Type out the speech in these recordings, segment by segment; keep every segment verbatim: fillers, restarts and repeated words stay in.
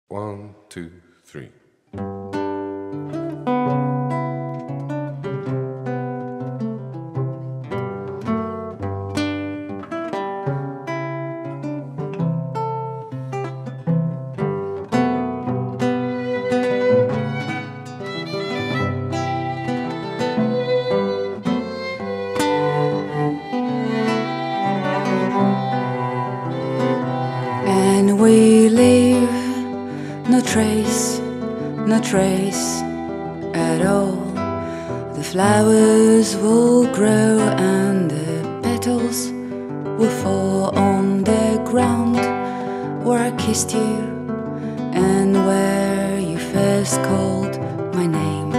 One, two, three. And we leave no trace, no trace at all. The flowers will grow and the petals will fall on the ground where I kissed you and where you first called my name.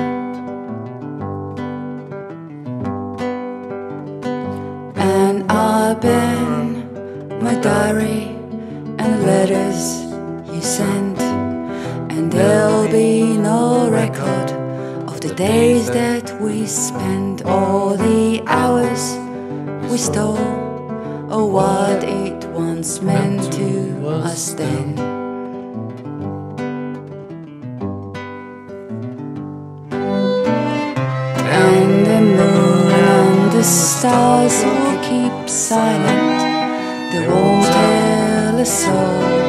And I burn my diary and letters you sent, and there'll be no record of the days that we spent, or the hours we stole, or what it once meant to us then. And the moon and the stars will keep silent, they won't tell a soul.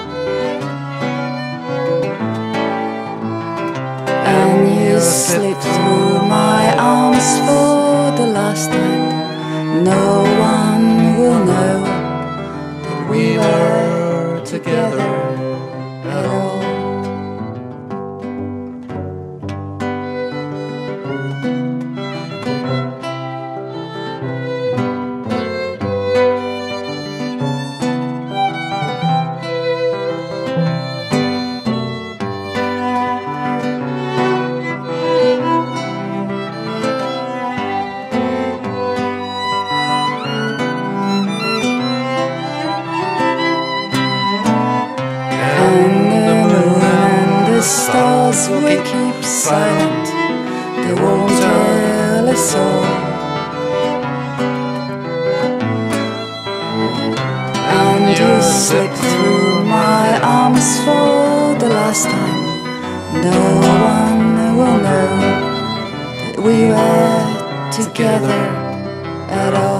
And you slipped through my arms for the last time. No one will know that we were together at all. The stars will keep silent, they won't tell a soul. And you slipped through my arms for the last time. No one will know that we were together at all.